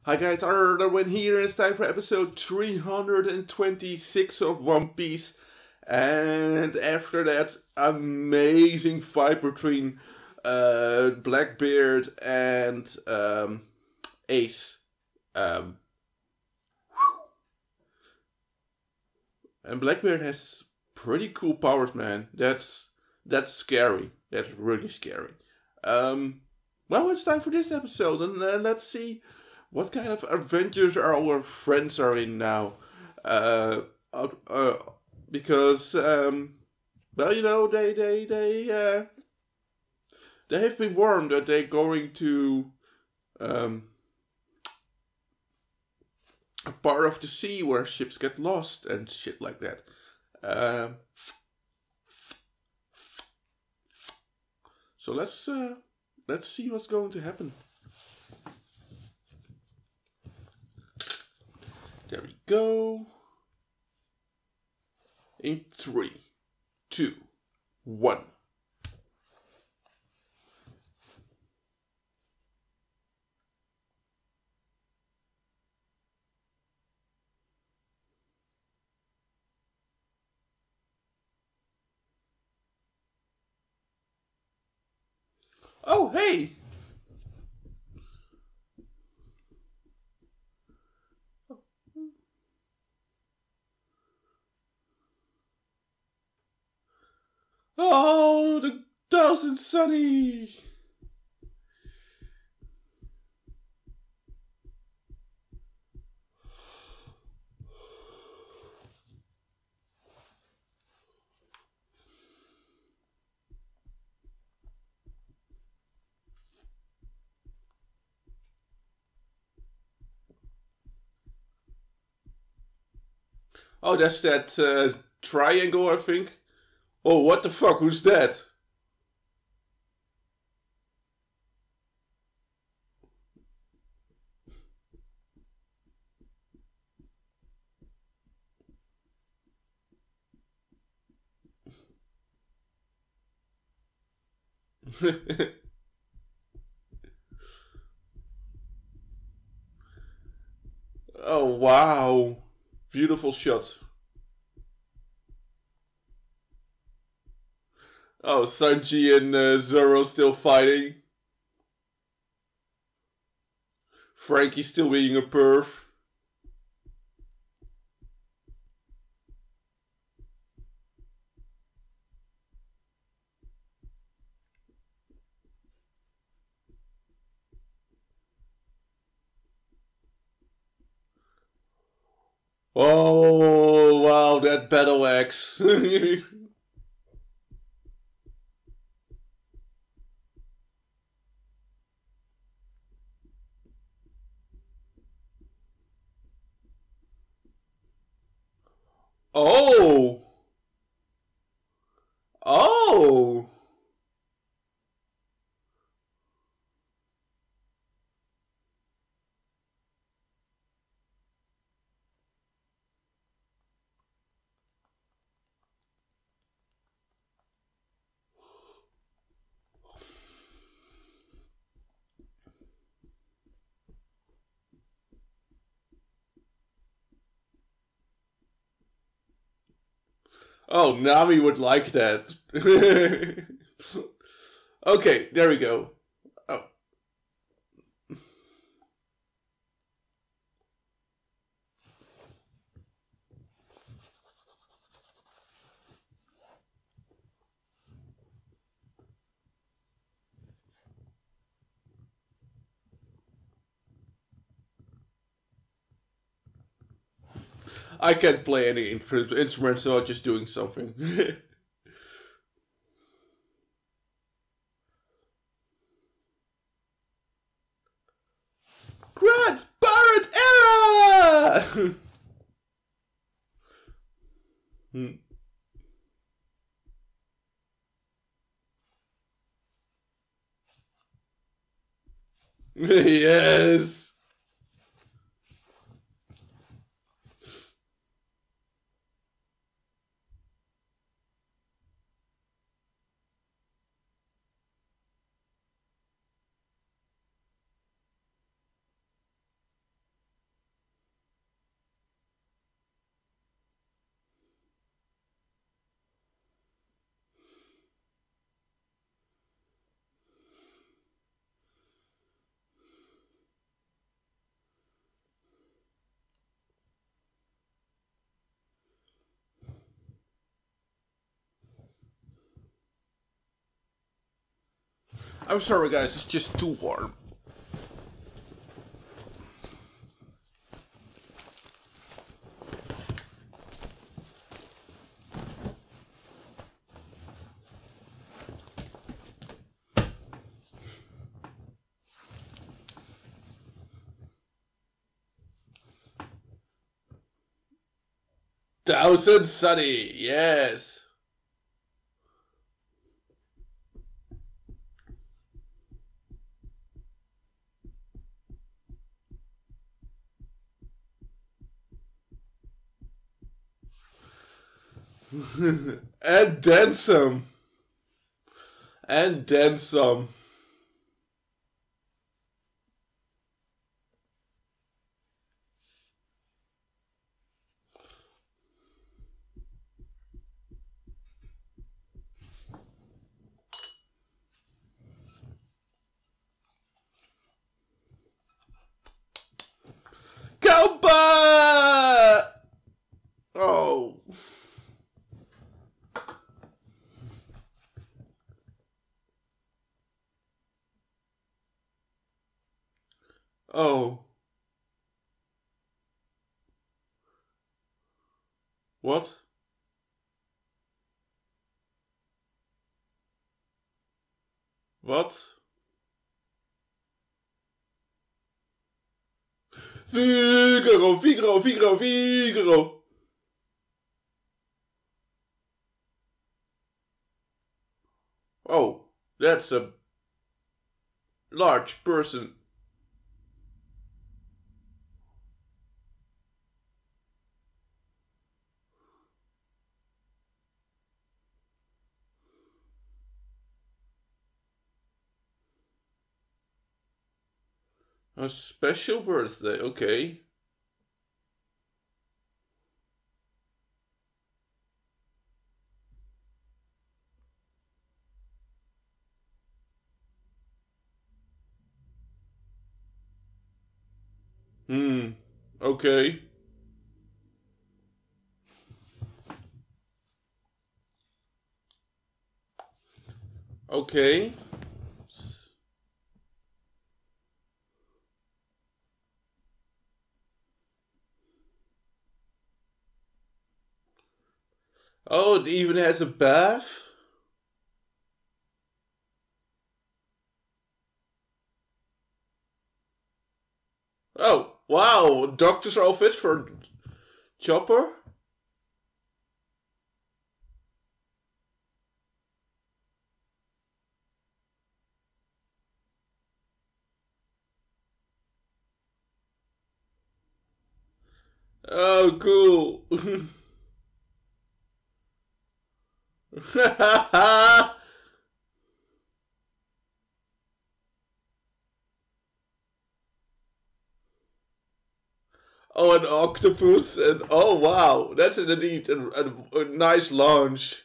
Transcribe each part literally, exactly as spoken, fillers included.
Hi guys, Ardawen here, and it's time for episode three hundred twenty-six of One Piece. And after that amazing fight between uh, Blackbeard and um, Ace. Um, and Blackbeard has pretty cool powers, man. That's that's scary. That's really scary. Um, well, it's time for this episode, and uh, let's see what kind of adventures our friends are in now. Uh, uh, uh, because um, well, you know, they they they uh, they have been warned that they're going to um, a part of the sea where ships get lost and shit like that. Um, so let's uh, let's see what's going to happen. There we go. In three, two, one. Oh, hey! Oh, the thousand sunny! Oh, that's that uh, triangle, I think. Oh, what the fuck? Who's that? Oh, wow. Beautiful shot. Oh, Sanji and uh, Zoro still fighting. Frankie still being a perv. Oh, wow, that battle axe. Oh! Oh! Oh, Nami would like that. Okay, there we go. Oh. I can't play any instrument, so I'm just doing something. Grant! Pirate era! Hmm. Yes! I'm sorry guys, it's just too warm. Thousand Sunny, yes. And then some. And then some. Cowboy! Oh. Oh. What? What? Figaro, Figaro, Figaro, Figaro. Oh, that's a large person. A special birthday, okay. Hmm, okay. Okay. Oh, it even has a bath? Oh, wow, doctor's outfit for Chopper? Oh, cool. Oh, an octopus, and oh wow, that's indeed a, a, a nice launch.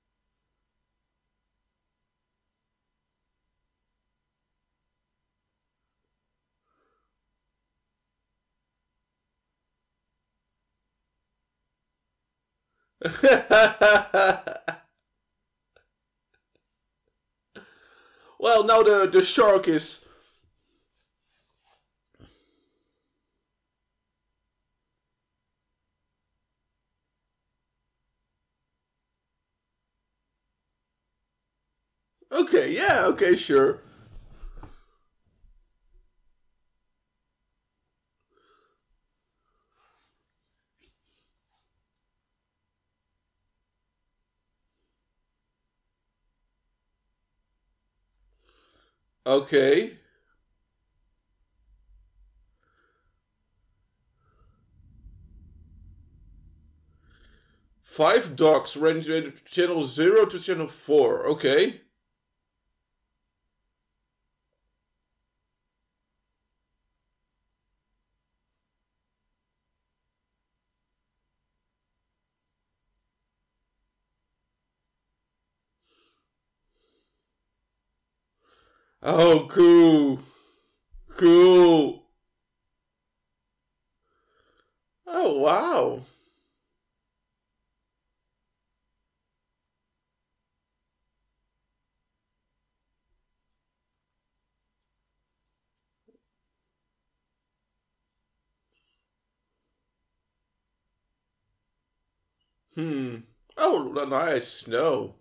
Well, now the, the shark is... Okay, yeah, okay, sure. Okay. Five dogs range channel zero to channel four. Okay. Oh, cool. Cool. Oh, wow. Hmm. Oh, nice snow.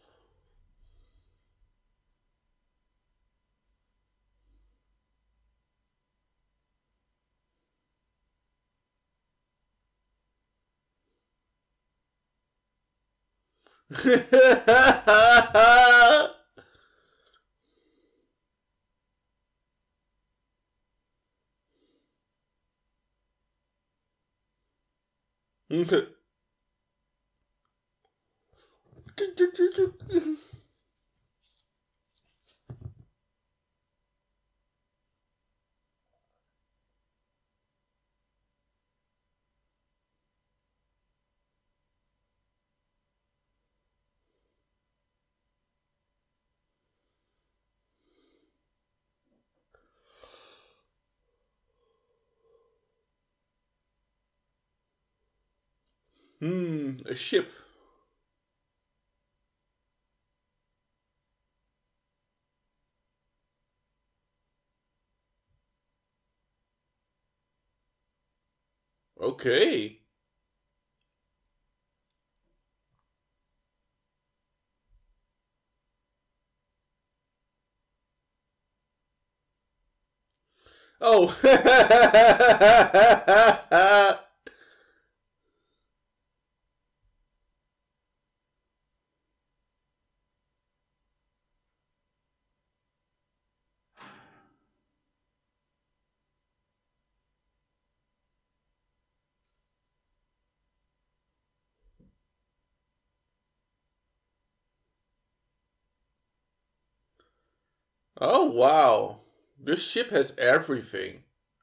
Hmm, a ship. Okay. Oh. Oh, wow. This ship has everything.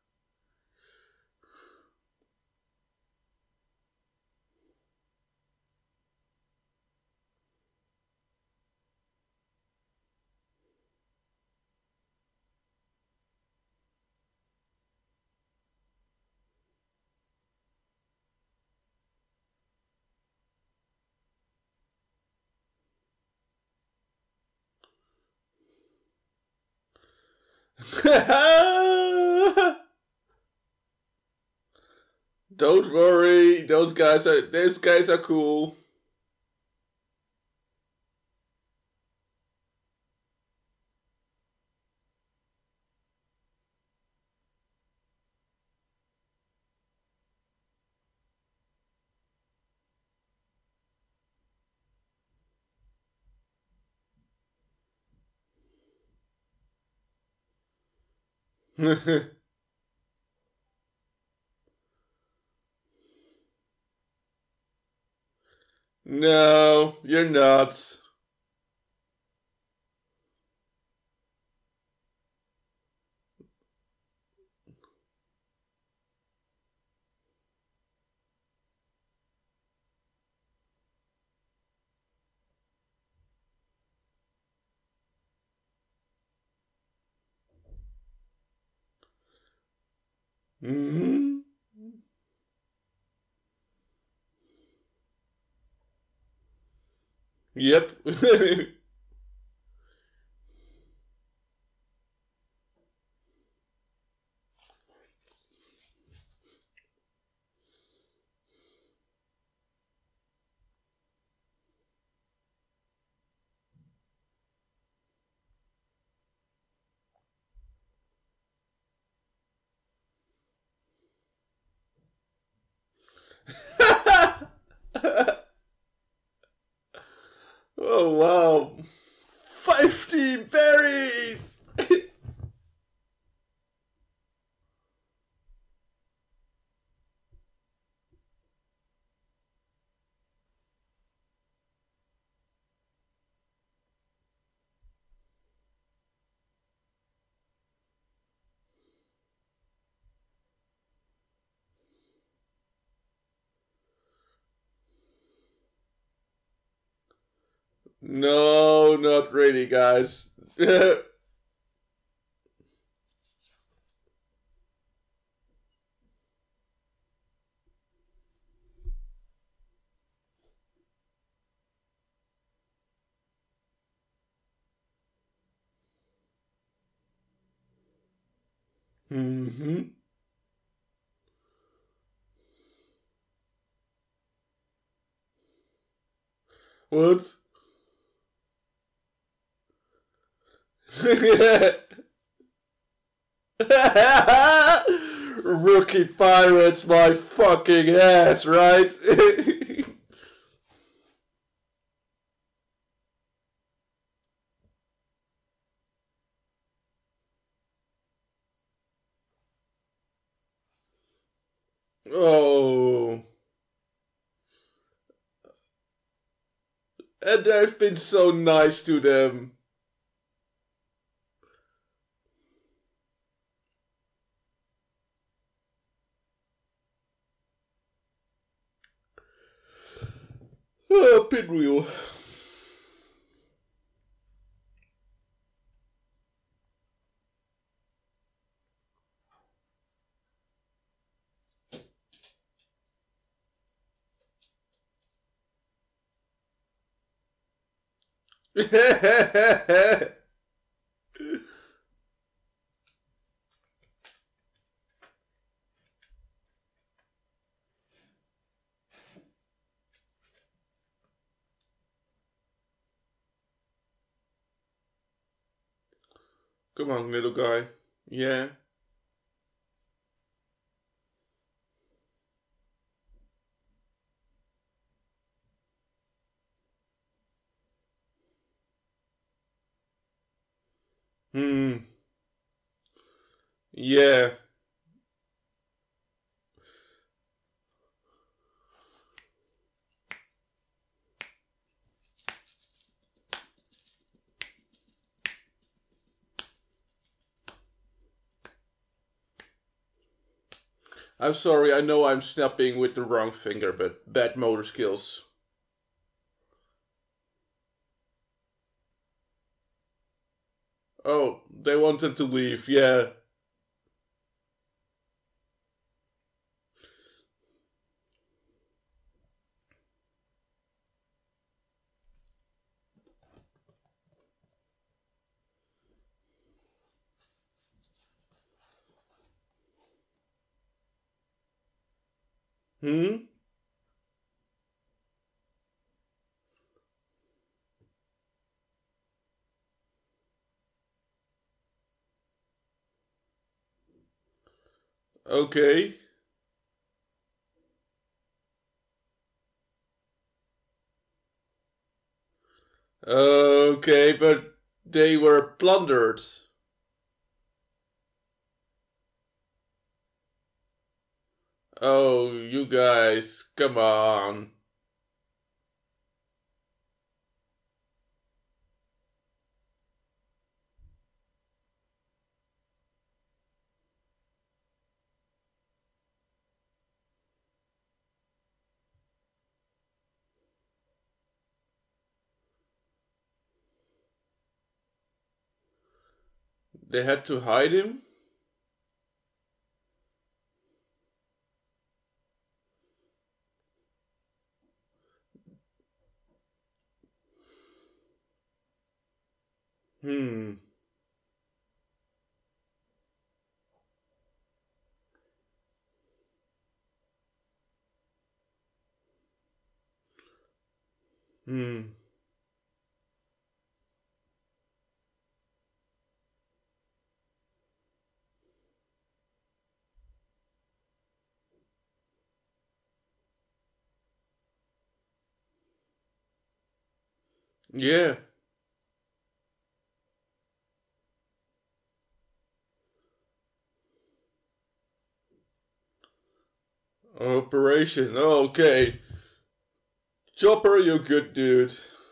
Don't worry, those guys are those guys are cool. No, you're not. Hmm. Yep. Oh wow. Fifty berries! No, not really, guys. Hmm. What? Rookie pirates my fucking ass, right? Oh. And they've been so nice to them. Oh, pinwheel. Come on, little guy. Yeah. Hmm. Yeah. I'm sorry, I know I'm snapping with the wrong finger, but bad motor skills. Oh, they wanted to leave, yeah. Hmm? Okay. Okay, but they were plundered. Oh, you guys, come on. They had to hide him? Hmm. Hmm. Yeah. Operation. Okay. Chopper, you good dude.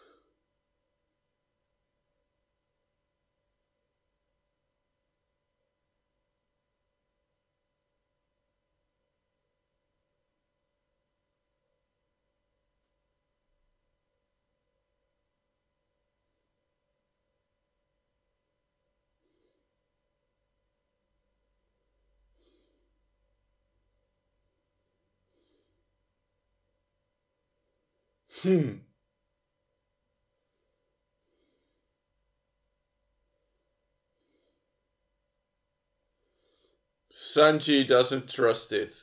Hmm. Sanji doesn't trust it.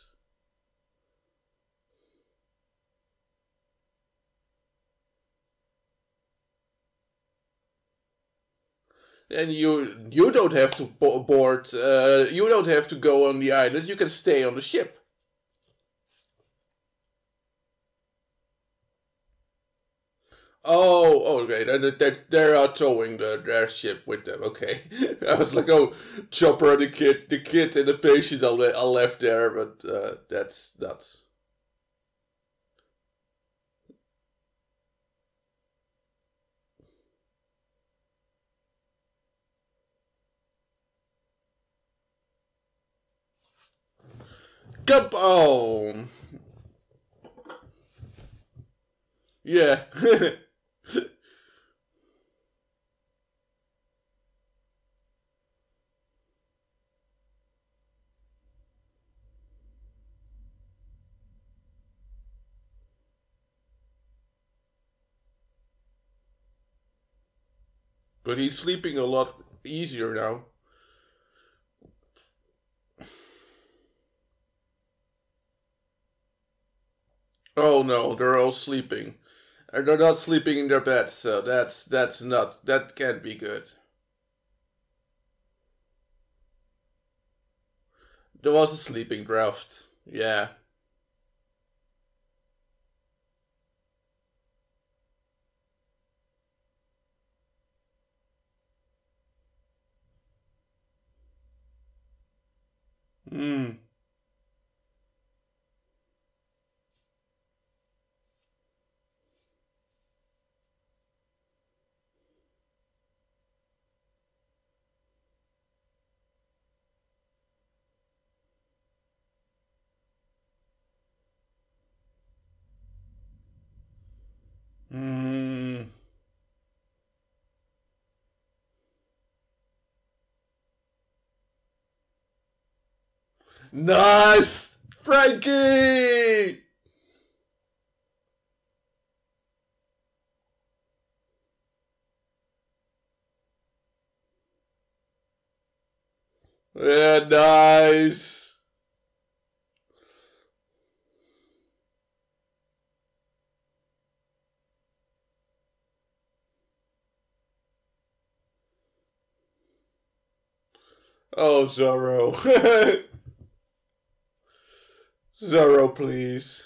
And you you don't have to bo- board. Uh, you don't have to go on the island. You can stay on the ship. Oh, oh, okay. They, they, they are towing the, their ship with them. Okay. I was like, oh, Chopper and the kid, the kid and the patient are, le- are left there, but uh, that's nuts. Come on. Yeah. But he's sleeping a lot easier now. Oh no, they're all sleeping. And they're not sleeping in their beds, so that's that's not that can't be good. There was a sleeping draft. Yeah. Hmm. Hmm. Nice, Frankie. Yeah, nice. Oh, Zorro. Zorro, please.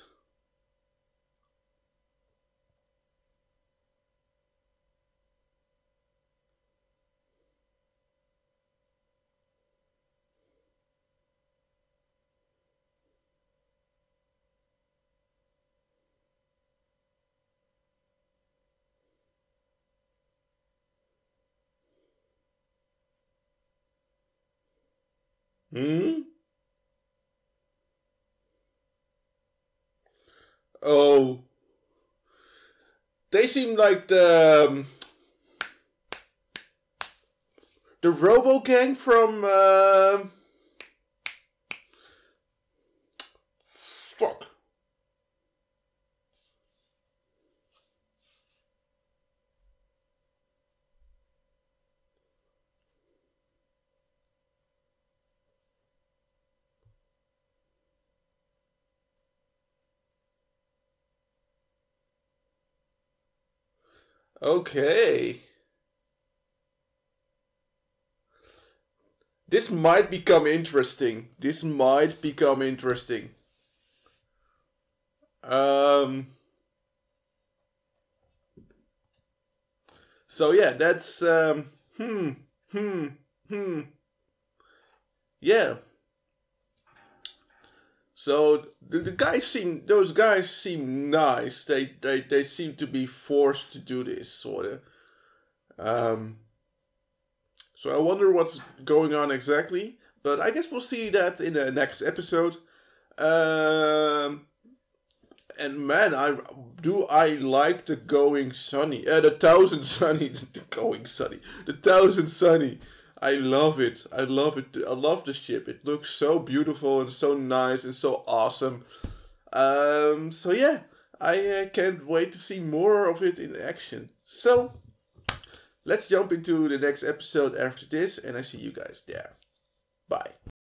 Hmm? Oh. They seem like the um, the Robo Gang from uh, fuck. Okay. This might become interesting. This might become interesting. Um. So yeah, that's um. Hmm. Hmm. Hmm. Yeah. So the, the guys seem, those guys seem nice. They they they seem to be forced to do this sort of. Um. So I wonder what's going on exactly. But I guess we'll see that in the next episode. Um. And man, I do I like the going sunny, uh, the thousand sunny, the going sunny, the thousand sunny. I love it. I love it. I love the ship. It looks so beautiful and so nice and so awesome. Um. So yeah, I uh, can't wait to see more of it in action. So let's jump into the next episode after this, and I see you guys there. Bye.